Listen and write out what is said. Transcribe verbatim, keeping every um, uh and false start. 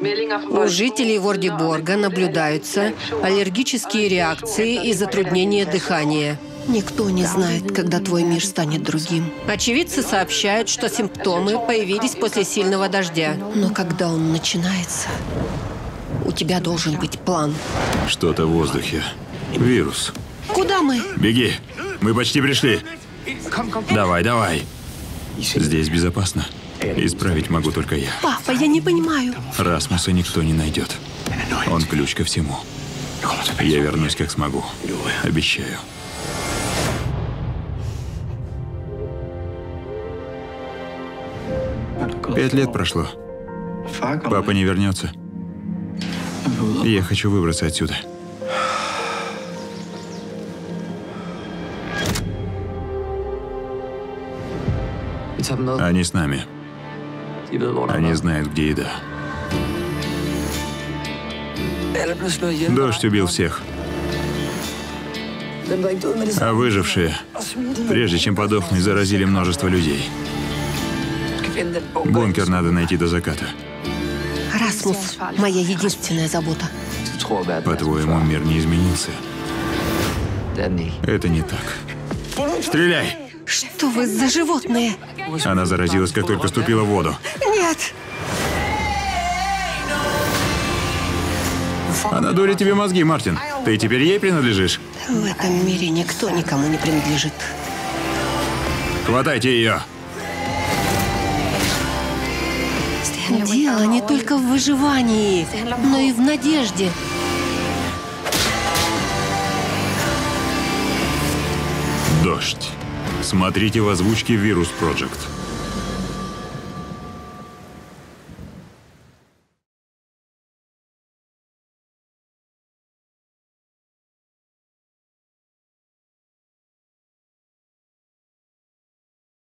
У жителей Вордиборга наблюдаются аллергические реакции и затруднение дыхания. Никто не знает, когда твой мир станет другим. Очевидцы сообщают, что симптомы появились после сильного дождя. Но когда он начинается, у тебя должен быть план. Что-то в воздухе. Вирус. Куда мы? Беги. Мы почти пришли. Давай, давай. Здесь безопасно. Исправить могу только я. Папа, я не понимаю. Расмуса никто не найдет. Он ключ ко всему. Я вернусь, как смогу. Обещаю. Пять лет прошло. Папа не вернется. Я хочу выбраться отсюда. Они с нами. Они знают, где еда. Дождь убил всех. А выжившие, прежде чем подохнуть, заразили множество людей. Бункер надо найти до заката. Расмус – моя единственная забота. По-твоему, мир не изменился? Это не так. Стреляй! Что вы за животные? Она заразилась, как только ступила в воду. Нет! Она дурит тебе мозги, Мартин. Ты теперь ей принадлежишь? В этом мире никто никому не принадлежит. Хватайте ее! Дело не только в выживании, но и в надежде. Дождь. Смотрите в озвучке Virus Project.